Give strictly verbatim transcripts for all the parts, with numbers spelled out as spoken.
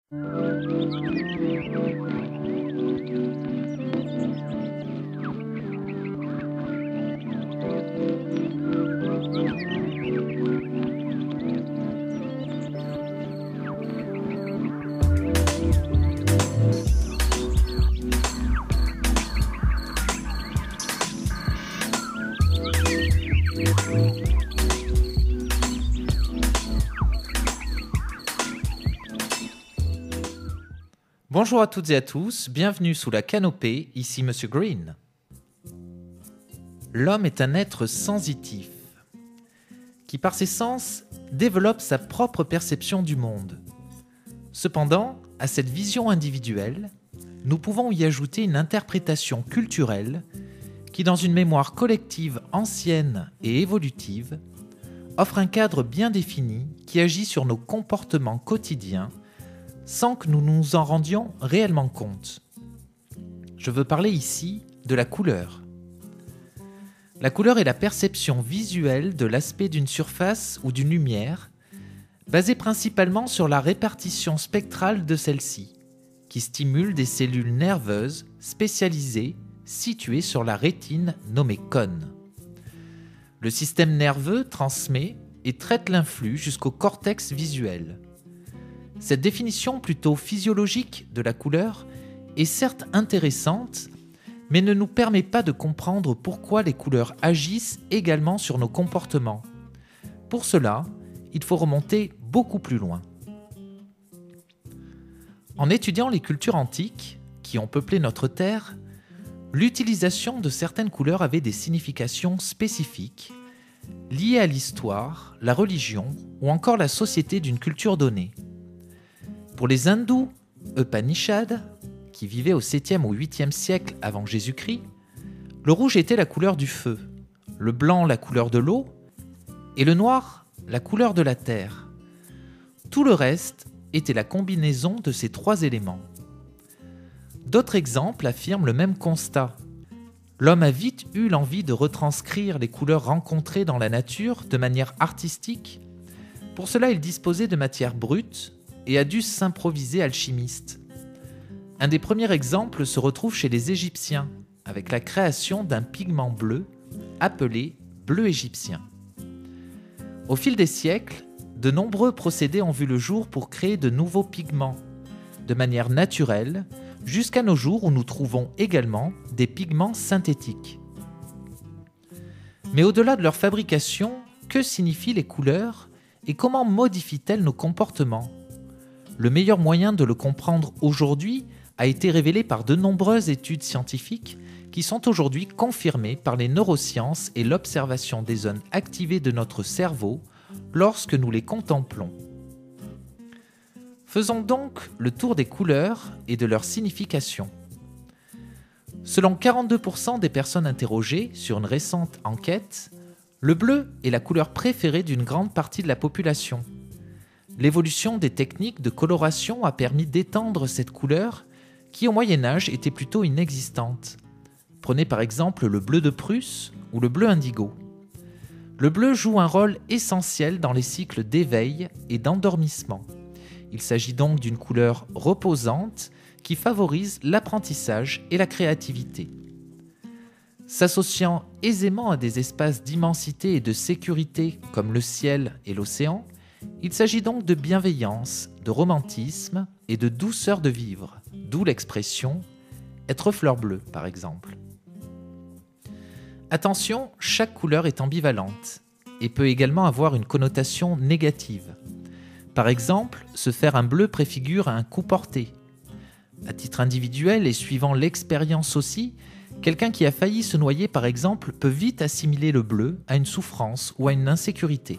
Bonjour à toutes et à tous, bienvenue sous la canopée, ici Monsieur Green. L'homme est un être sensitif, qui par ses sens développe sa propre perception du monde. Cependant, à cette vision individuelle, nous pouvons y ajouter une interprétation culturelle qui, dans une mémoire collective ancienne et évolutive, offre un cadre bien défini qui agit sur nos comportements quotidiens sans que nous nous en rendions réellement compte. Je veux parler ici de la couleur. La couleur est la perception visuelle de l'aspect d'une surface ou d'une lumière, basée principalement sur la répartition spectrale de celle-ci, qui stimule des cellules nerveuses spécialisées situées sur la rétine nommée cône. Le système nerveux transmet et traite l'influx jusqu'au cortex visuel. Cette définition plutôt physiologique de la couleur est certes intéressante, mais ne nous permet pas de comprendre pourquoi les couleurs agissent également sur nos comportements. Pour cela, il faut remonter beaucoup plus loin. En étudiant les cultures antiques, qui ont peuplé notre Terre, l'utilisation de certaines couleurs avait des significations spécifiques, liées à l'histoire, la religion ou encore la société d'une culture donnée. Pour les hindous Upanishads, qui vivaient au septième ou huitième siècle avant Jésus-Christ, le rouge était la couleur du feu, le blanc la couleur de l'eau et le noir la couleur de la terre. Tout le reste était la combinaison de ces trois éléments. D'autres exemples affirment le même constat. L'homme a vite eu l'envie de retranscrire les couleurs rencontrées dans la nature de manière artistique. Pour cela, il disposait de matières brutes et a dû s'improviser alchimiste. Un des premiers exemples se retrouve chez les Égyptiens, avec la création d'un pigment bleu appelé bleu égyptien. Au fil des siècles, de nombreux procédés ont vu le jour pour créer de nouveaux pigments, de manière naturelle, jusqu'à nos jours où nous trouvons également des pigments synthétiques. Mais au-delà de leur fabrication, que signifient les couleurs et comment modifient-elles nos comportements ? Le meilleur moyen de le comprendre aujourd'hui a été révélé par de nombreuses études scientifiques qui sont aujourd'hui confirmées par les neurosciences et l'observation des zones activées de notre cerveau lorsque nous les contemplons. Faisons donc le tour des couleurs et de leur signification. Selon quarante-deux pour cent des personnes interrogées sur une récente enquête, le bleu est la couleur préférée d'une grande partie de la population. L'évolution des techniques de coloration a permis d'étendre cette couleur qui au Moyen-Âge était plutôt inexistante. Prenez par exemple le bleu de Prusse ou le bleu indigo. Le bleu joue un rôle essentiel dans les cycles d'éveil et d'endormissement. Il s'agit donc d'une couleur reposante qui favorise l'apprentissage et la créativité. S'associant aisément à des espaces d'immensité et de sécurité comme le ciel et l'océan, il s'agit donc de bienveillance, de romantisme et de douceur de vivre, d'où l'expression « être fleur bleue » par exemple. Attention, chaque couleur est ambivalente et peut également avoir une connotation négative. Par exemple, se faire un bleu préfigure un coup porté. À titre individuel et suivant l'expérience aussi, quelqu'un qui a failli se noyer par exemple peut vite assimiler le bleu à une souffrance ou à une insécurité.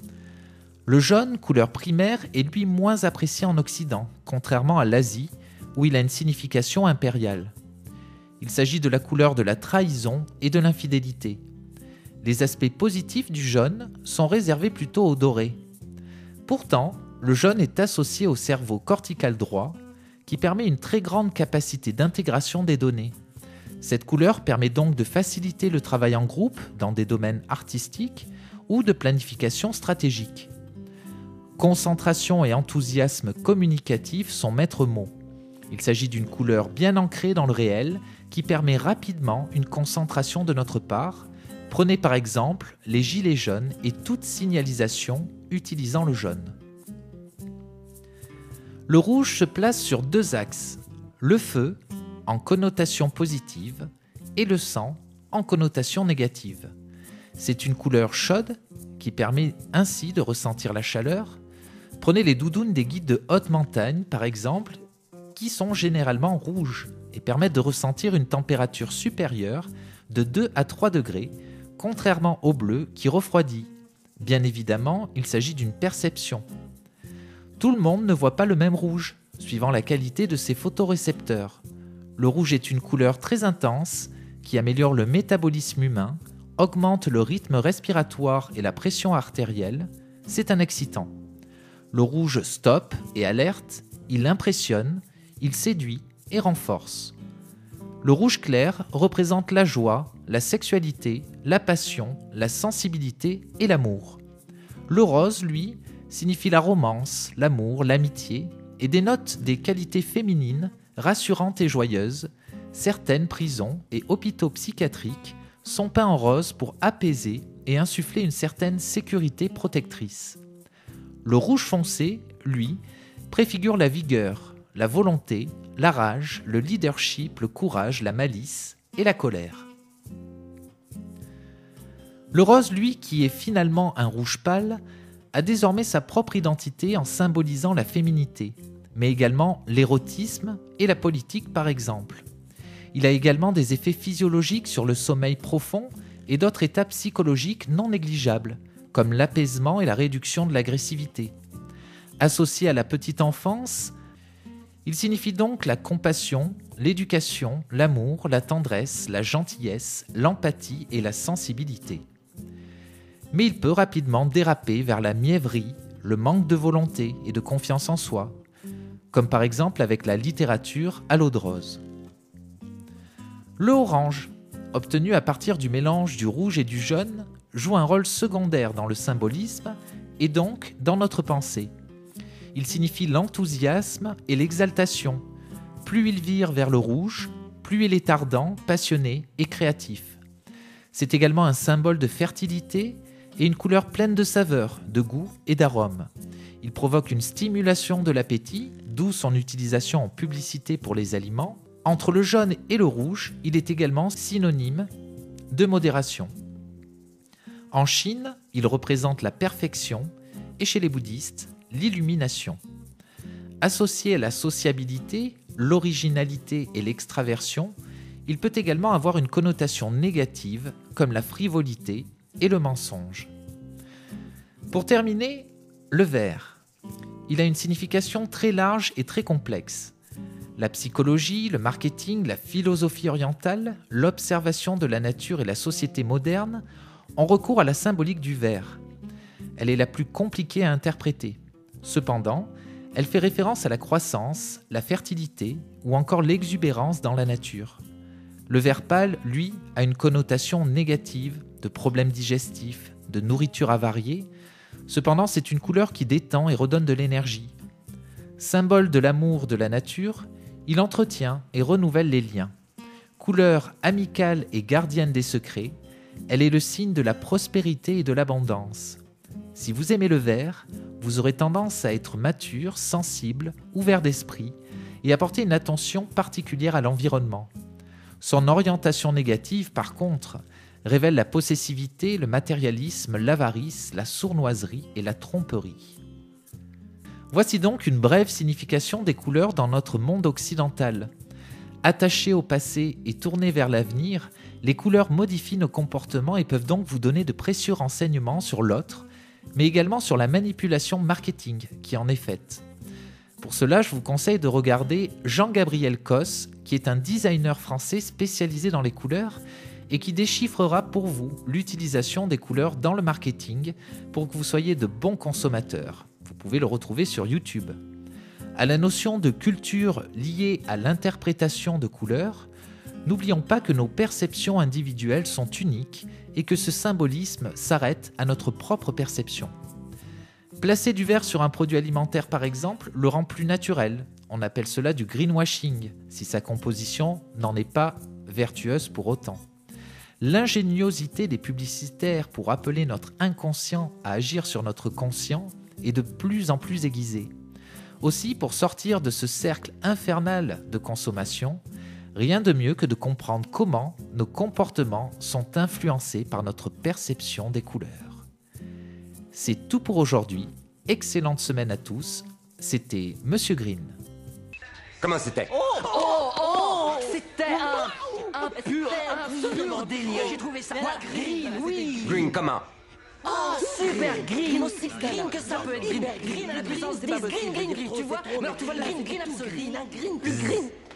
Le jaune, couleur primaire, est lui moins apprécié en Occident, contrairement à l'Asie, où il a une signification impériale. Il s'agit de la couleur de la trahison et de l'infidélité. Les aspects positifs du jaune sont réservés plutôt au doré. Pourtant, le jaune est associé au cerveau cortical droit, qui permet une très grande capacité d'intégration des données. Cette couleur permet donc de faciliter le travail en groupe dans des domaines artistiques ou de planification stratégique. Concentration et enthousiasme communicatif sont maîtres mots. Il s'agit d'une couleur bien ancrée dans le réel qui permet rapidement une concentration de notre part. Prenez par exemple les gilets jaunes et toute signalisation utilisant le jaune. Le rouge se place sur deux axes, le feu en connotation positive et le sang en connotation négative. C'est une couleur chaude qui permet ainsi de ressentir la chaleur. Prenez les doudounes des guides de haute montagne par exemple, qui sont généralement rouges et permettent de ressentir une température supérieure de deux à trois degrés, contrairement au bleu qui refroidit. Bien évidemment, il s'agit d'une perception. Tout le monde ne voit pas le même rouge, suivant la qualité de ses photorécepteurs. Le rouge est une couleur très intense qui améliore le métabolisme humain, augmente le rythme respiratoire et la pression artérielle. C'est un excitant. Le rouge stoppe et alerte, il impressionne, il séduit et renforce. Le rouge clair représente la joie, la sexualité, la passion, la sensibilité et l'amour. Le rose, lui, signifie la romance, l'amour, l'amitié et dénote des qualités féminines rassurantes et joyeuses. Certaines prisons et hôpitaux psychiatriques sont peints en rose pour apaiser et insuffler une certaine sécurité protectrice. Le rouge foncé, lui, préfigure la vigueur, la volonté, la rage, le leadership, le courage, la malice et la colère. Le rose, lui, qui est finalement un rouge pâle, a désormais sa propre identité en symbolisant la féminité, mais également l'érotisme et la politique par exemple. Il a également des effets physiologiques sur le sommeil profond et d'autres états psychologiques non négligeables, comme l'apaisement et la réduction de l'agressivité. Associé à la petite enfance, il signifie donc la compassion, l'éducation, l'amour, la tendresse, la gentillesse, l'empathie et la sensibilité. Mais il peut rapidement déraper vers la mièvrerie, le manque de volonté et de confiance en soi, comme par exemple avec la littérature à l'eau de rose. Le orange, obtenu à partir du mélange du rouge et du jaune, joue un rôle secondaire dans le symbolisme et donc dans notre pensée. Il signifie l'enthousiasme et l'exaltation. Plus il vire vers le rouge, plus il est ardent, passionné et créatif. C'est également un symbole de fertilité et une couleur pleine de saveurs, de goût et d'arômes. Il provoque une stimulation de l'appétit, d'où son utilisation en publicité pour les aliments. Entre le jaune et le rouge, il est également synonyme de modération. En Chine, il représente la perfection et chez les bouddhistes, l'illumination. Associé à la sociabilité, l'originalité et l'extraversion, il peut également avoir une connotation négative comme la frivolité et le mensonge. Pour terminer, le vert. Il a une signification très large et très complexe. La psychologie, le marketing, la philosophie orientale, l'observation de la nature et la société moderne ont recours à la symbolique du vert. Elle est la plus compliquée à interpréter. Cependant, elle fait référence à la croissance, la fertilité ou encore l'exubérance dans la nature. Le vert pâle, lui, a une connotation négative de problèmes digestifs, de nourriture avariée. Cependant, c'est une couleur qui détend et redonne de l'énergie. Symbole de l'amour de la nature, il entretient et renouvelle les liens. Couleur amicale et gardienne des secrets, elle est le signe de la prospérité et de l'abondance. Si vous aimez le vert, vous aurez tendance à être mature, sensible, ouvert d'esprit et à porter une attention particulière à l'environnement. Son orientation négative, par contre, révèle la possessivité, le matérialisme, l'avarice, la sournoiserie et la tromperie. Voici donc une brève signification des couleurs dans notre monde occidental. Attachées au passé et tournées vers l'avenir, les couleurs modifient nos comportements et peuvent donc vous donner de précieux renseignements sur l'autre, mais également sur la manipulation marketing qui en est faite. Pour cela, je vous conseille de regarder Jean-Gabriel Cos, qui est un designer français spécialisé dans les couleurs et qui déchiffrera pour vous l'utilisation des couleurs dans le marketing pour que vous soyez de bons consommateurs. Vous pouvez le retrouver sur YouTube. À la notion de culture liée à l'interprétation de couleurs, n'oublions pas que nos perceptions individuelles sont uniques et que ce symbolisme s'arrête à notre propre perception. Placer du vert sur un produit alimentaire, par exemple, le rend plus naturel. On appelle cela du greenwashing, si sa composition n'en est pas vertueuse pour autant. L'ingéniosité des publicitaires pour appeler notre inconscient à agir sur notre conscient est de plus en plus aiguisée. Aussi, pour sortir de ce cercle infernal de consommation, rien de mieux que de comprendre comment nos comportements sont influencés par notre perception des couleurs. C'est tout pour aujourd'hui. Excellente semaine à tous. C'était Monsieur Green. Comment c'était? Oh, oh, oh, c'était un, un pur, un pur délire. J'ai trouvé ça green, oui. Green comment? Oh, super green, aussi green que ça peut être green. Green à la puissance des green, green, green, tu vois. Alors tu vois le green, green absolu. Green, green, plus green.